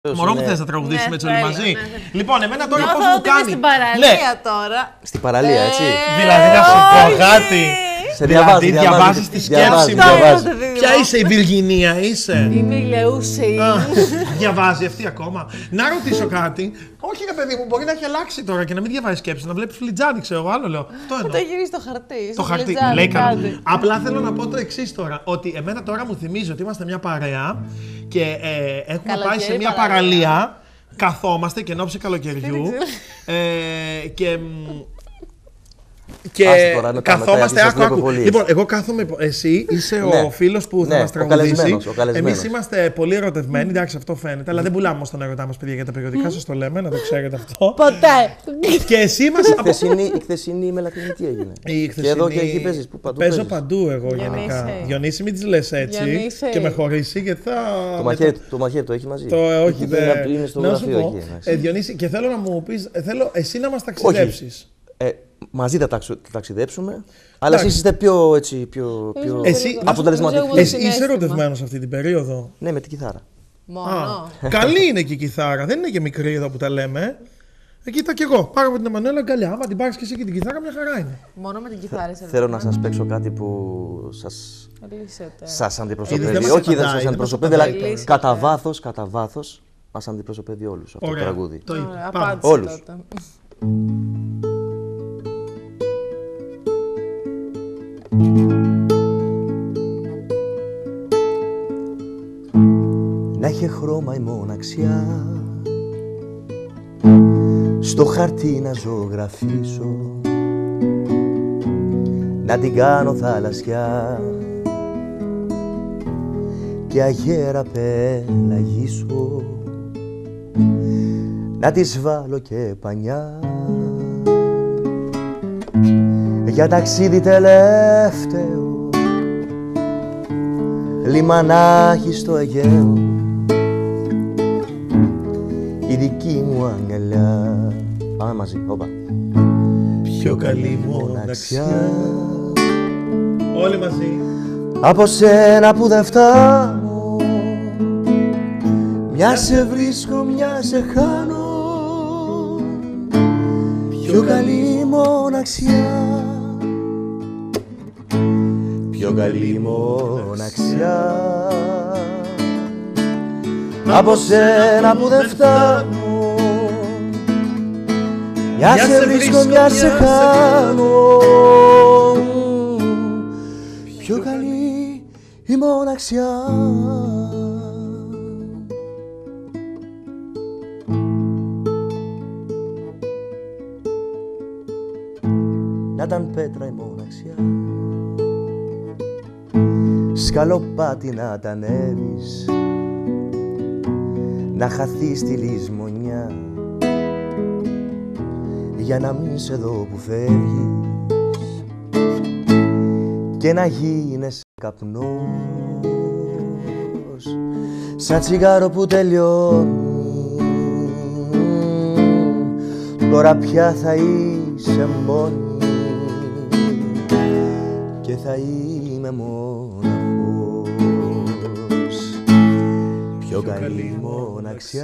Μωρό μου, θες να τραγουδήσουμε έτσι όλοι μαζί? Λοιπόν, εμένα τώρα Νιώθω πώς μου ότι είμαι κάνει. στην παραλία τώρα. Στην παραλία, έτσι. Δηλαδή να σου πω κάτι. Σε Δηλαδή διαβάζεις τη σκέψη μου. Ποια είσαι, η Βιργινία είσαι? Είμαι η Λεούση. Διαβάζει αυτή ακόμα. Να ρωτήσω κάτι. Όχι, ρε παιδί μου, μπορεί να έχει αλλάξει τώρα και να μην διαβάζει σκέψη, να βλέπει φλιτζάνι, ξέρω εγώ, άλλο λέω. Αυτό εννοώ. Το έχει γυρίσει το χαρτί. Το χαρτί, λέει καλά. Απλά θέλω να πω το εξής τώρα. Ότι εμένα τώρα μου θυμίζει ότι είμαστε μια παρέα και έχουμε πάει σε μια παραλία. Καθόμαστε και ενόψει καλοκαιριού. Και καθόμαστε. Άκου. Λοιπόν, εγώ κάθομαι. Εσύ είσαι ο φίλος που θα μας τραγουδήσει. Εμείς είμαστε πολύ ερωτευμένοι, εντάξει, αυτό φαίνεται. Αλλά δεν πουλάμε όμως τον ερωτά μας, παιδιά, για τα περιοδικά. Σας το λέμε, να το ξέρετε αυτό. Ποτέ. Και εσύ μας. Η χθεσινή μελατινή τι έγινε? Και εδώ και εκεί παίζεις. Παίζω παντού εγώ γενικά. Διονύση, μην τις λες έτσι. Και με χωρίσει, γιατί θα. Το μαχαίρι το έχει μαζί. Όχι, δεν είναι στο γραφείο εκεί. Διονύση, και θέλω να μου πεις, θέλω εσύ να μας ταξιδέψεις. Μαζί θα ταξιδέψουμε, αλλά εσείς είστε πιο αποτελεσματικοί. Εσύ είσαι ερωτευμένος αυτή την περίοδο? Ναι, με την κιθάρα. Μόνο. Καλή είναι και η κιθάρα, δεν είναι και μικρή εδώ που τα λέμε. Εκεί ήταν κι εγώ. Πάρω από την Εμμανουέλα αγκαλιά. Άμα την πάρεις και εσύ και την κιθάρα, μια χαρά είναι. Μόνο με την κιθάρα. Θέλω να σας παίξω κάτι που σας αντιπροσωπεύει. Όχι, δεν σας αντιπροσωπεύει, αλλά κατά βάθος μας αντιπροσωπεύει όλους αυτό το τραγούδι. Όλους. Να έχει χρώμα η μοναξιά, στο χαρτί να ζωγραφίσω, να την κάνω θαλασσιά και αγέρα πελαγίσω, να της βάλω και πανιά για ταξίδι τελευταίο, λιμανάκι στο Αιγαίο, η δική μου αγκαλιά. Πάμε μαζί, όπα. Πιο καλή μοναξιά. Όλοι μαζί. Από σένα που δεν φτάνω, μια σε βρίσκω, μια σε χάνω, πιο καλή μοναξιά. Πιο καλή μοναξιά. Από σένα που δεν φτάνω, μια σε βρίσκω, μια σε χάνω, πιο καλή η μοναξιά. Να ήταν πέτρα η μοναξιά, σκαλοπάτι να τα ανέβεις, να χαθείς στη λησμονιά, για να μην σε δω που φεύγεις και να γίνεσαι καπνός, σαν τσιγάρο που τελειώνει. Τώρα πια θα είσαι μόνη και θα είμαι μοναχός. Πιο καλή μοναξιά.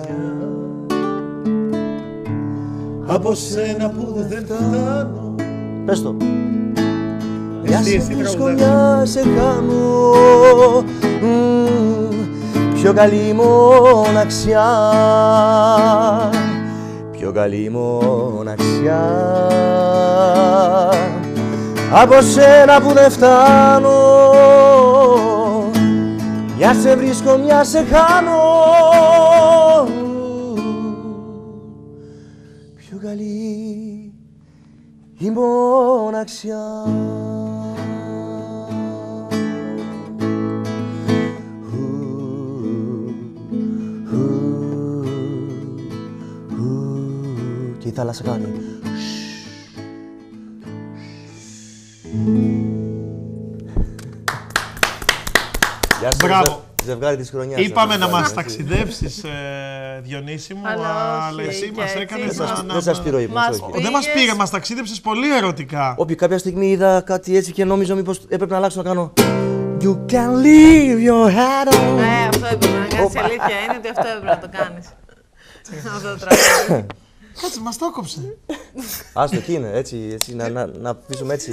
Από σένα που δεν φτάνω. Πες το. Μια σε βρίσκω, μια σε χάνω, πιο καλή μοναξιά. Πιο καλή μοναξιά. Από σένα που δεν φτάνω, μια σε βρίσκω, μια σε χάνω, πιο καλή η μοναξιά. Και η θάλασσα κάνει. Μπράβο. Ζευγάρι της χρονιάς. Είπαμε να μας ταξιδέψεις, Διονύση μου, αλλά εσύ μας έκανες να... Δεν σας πήρε ο ύπνος, όχι. Δεν μας πήρε, μας ταξίδεψες πολύ ερωτικά. Όποιο κάποια στιγμή είδα κάτι έτσι και νόμιζα μήπως έπρεπε να αλλάξω να κάνω You can leave your hat on. Αυτό έπρεπε να κάνεις, η αλήθεια είναι ότι αυτό έπρεπε να το κάνεις. Αυτό το τραγούδι. Κάτσε, μας το κόψε. Άστο, εκεί είναι, έτσι, να αφήσουμε έτσι.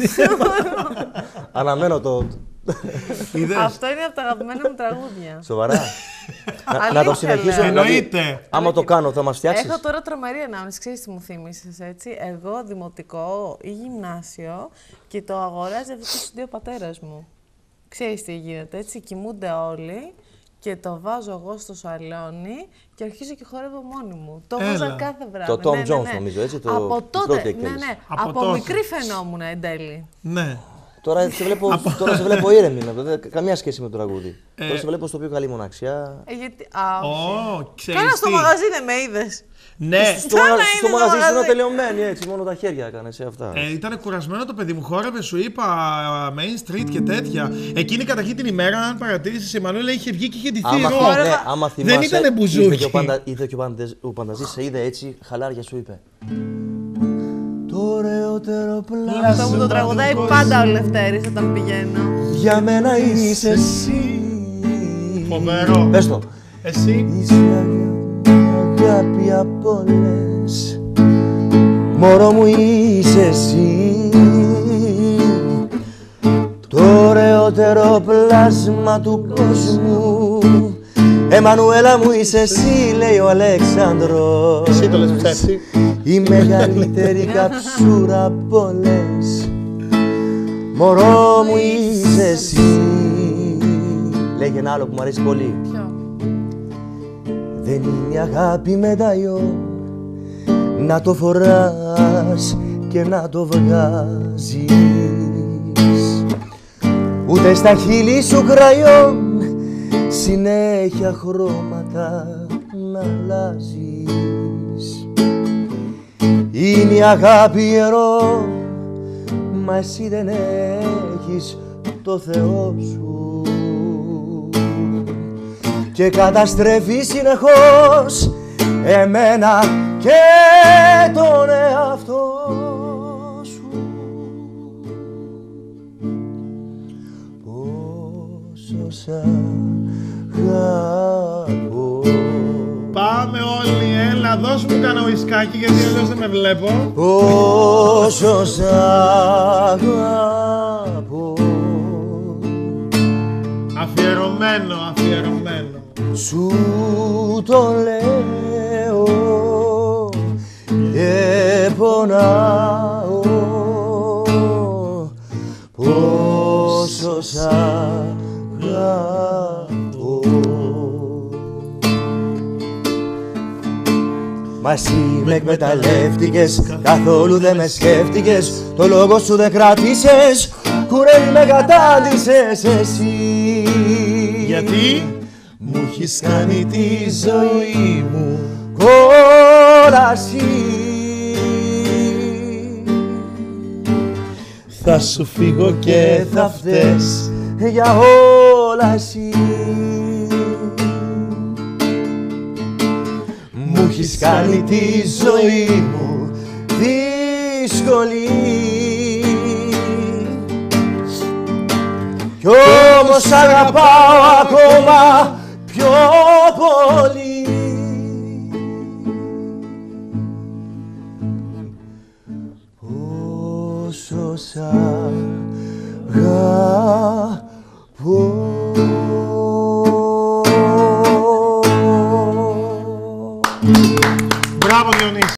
Αναμένω το... Αυτό είναι από τα αγαπημένα μου τραγούδια. Σοβαρά. Να το συνεχίσω. Εννοείται. Άμα το κάνω, θα μας φτιάξεις. Έχω τώρα τρομερή ανάμνηση. Ξέρεις τι μου θύμισες, έτσι. Εγώ δημοτικό ή γυμνάσιο και το αγοράζει αυτό το CD ο πατέρας μου. Ξέρεις τι γίνεται, έτσι. Κοιμούνται όλοι και το βάζω εγώ στο σαλόνι και αρχίζω και χορεύω μόνη μου. Το βάζα κάθε βράδυ. Το Tom Jones, νομίζω, έτσι. Από τότε, ναι. Από μικρή φαινόμουν εν τέλει. Ναι. Τώρα σε βλέπω ήρεμη, καμία σχέση με το τραγούδι. Τώρα σε βλέπω στο πιο καλή μοναξιά. Γιατί. Κάνα στο μαγαζί δεν με είδες. Ναι, στο μαγαζί ήσουν τελειωμένη έτσι, μόνο τα χέρια έκανες σε αυτά. Ήταν κουρασμένο το παιδί μου, χόρευε, σου είπα, Main Street και τέτοια. Εκείνη καταρχήν την ημέρα, αν παρατήρησες, η Μανουέλα είχε βγει και είχε ντυθεί άμα θυμάσαι, δεν ήταν μπουζούκι. Είδε και ο Πανταζής, σε είδε έτσι, χαλάρια σου είπε. Το ωραιότερο πλάσμα. Αυτό μου το τραγουδάει πάντα ο Λευτέρης όταν πηγαίνω. Για μένα είσαι εσύ. Φοβερό. Πες το. Εσύ. Είσαι αγάπη απ' όλες. Μωρό μου είσαι εσύ. Το ωραιότερο πλάσμα του κόσμου. Εμμανουέλα μου είσαι εσύ, λέει ο Αλέξανδρος. Εσύ το λες ψεύτη. Η μεγαλύτερη καψούρα απ' όλες. Μωρό μου είσαι εσύ. Λέγε ένα άλλο που μου αρέσει πολύ. Ποιο? Δεν είναι αγάπη μεταλλιό να το φοράς και να το βγάζεις. Ούτε στα χείλη σου κραϊόν συνέχεια χρώματα να αλλάζεις. Είναι η αγάπη ιερό, μα εσύ δεν έχεις το Θεό σου και καταστρέφεις συνεχώς εμένα και τον εαυτό σου. Πόσο σ' αγαπώ. Πάμε όλοι, έλα, δώσ' μου κανένα ουισκάκι γιατί αλλιώς δεν με βλέπω. Πόσο σ' αγαπώ. Αφιερωμένο, αφιερωμένο. Σου το λέω και πονάω. Πόσο σ' αγαπώ. Μα εσύ με εκμεταλλεύτηκες, καθόλου δεν με σκέφτηκες. Το λόγο σου δεν κράτησες, κουρέλι με κατάντησες εσύ. Γιατί μου έχεις κάνει τη ζωή μου κόλαση. θα σου φύγω και θα φταίς για όλα εσύ. Μου έχεις κάνει τη ζωή μου δύσκολη κι όμως αγαπάω ακόμα πιο πολύ. Πόσο σ' αγαπώ. Μπράβο Διονύση.